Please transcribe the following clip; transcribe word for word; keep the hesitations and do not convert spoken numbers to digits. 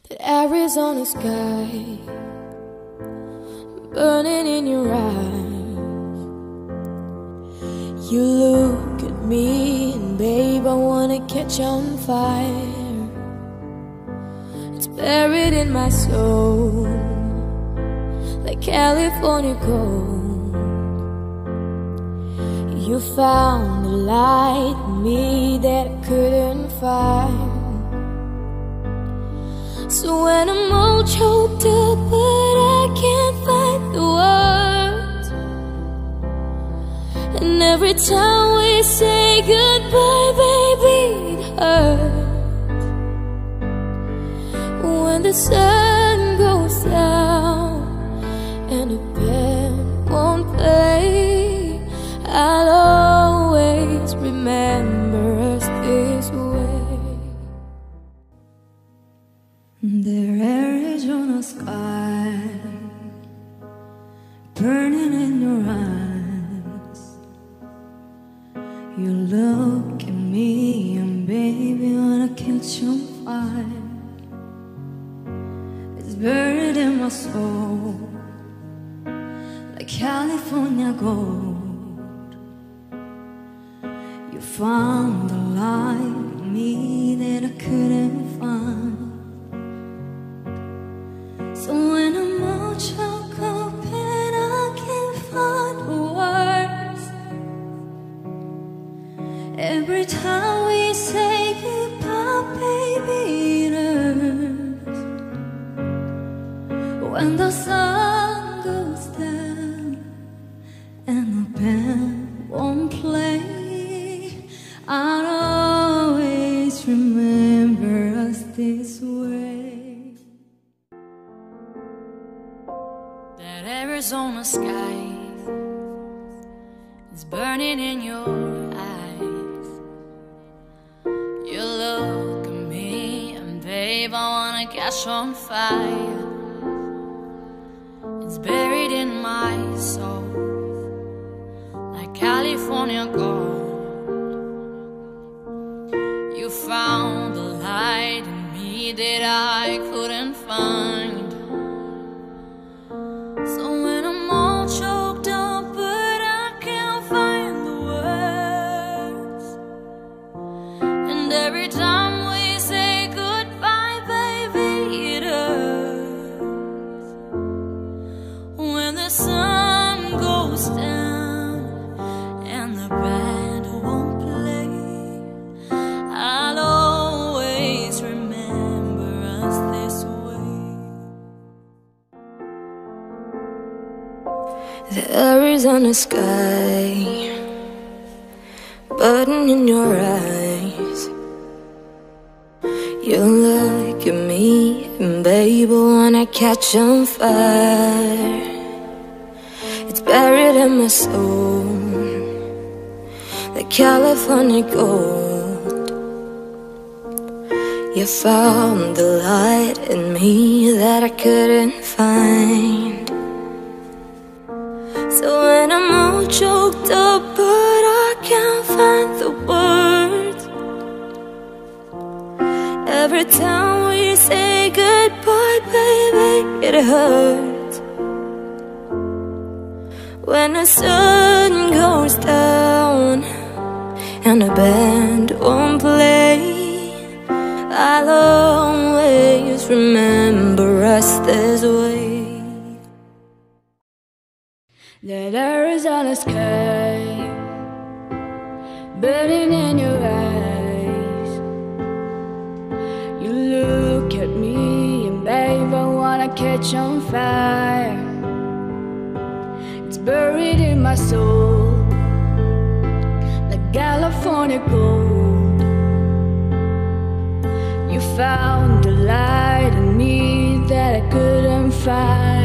That Arizona sky burning in your eyes. You look at me and babe, I wanna catch on fire. It's buried in my soul like California gold. You found the light in me that I couldn't find. So when I'm all choked up but I can't find the words, and every time we say goodbye, baby, it hurts. When the sun goes down and the band won't play, I'll always remember us this way. The Arizona sky burning in your eyes. You look at me and baby, wanna catch on fire. It's buried in my soul like California gold. You found the light in me that I couldn't find. So when I'm all choked up and I can't find the words, every time we say goodbye, baby, it hurts. When the sun goes down and the band won't play, I'll always remember us this way. That Arizona sky is burning in your eyes. You look at me and babe, I wanna catch on fire. It's buried in my soul like California gold. You found the light in me that I couldn't find. So when I'm all choked up but I can't find the words, and every time we say goodbye, baby, it hurts. When the sun goes down and the band won't play, I'll always remember us this way. The Arizona sky burning in your eyes. You look at me and babe, I wanna catch on fire. It's buried in my soul like California gold. You found the light in me that I couldn't find. So when I'm all choked up but I can't find the words, every time we say goodbye, baby, it hurts. When the sun goes down and the band won't play, I'll always remember us this way. That Arizona sky burning in your eyes. You look at me and babe, I wanna catch on fire. It's buried in my soul like California gold. You found the light in me that I couldn't find.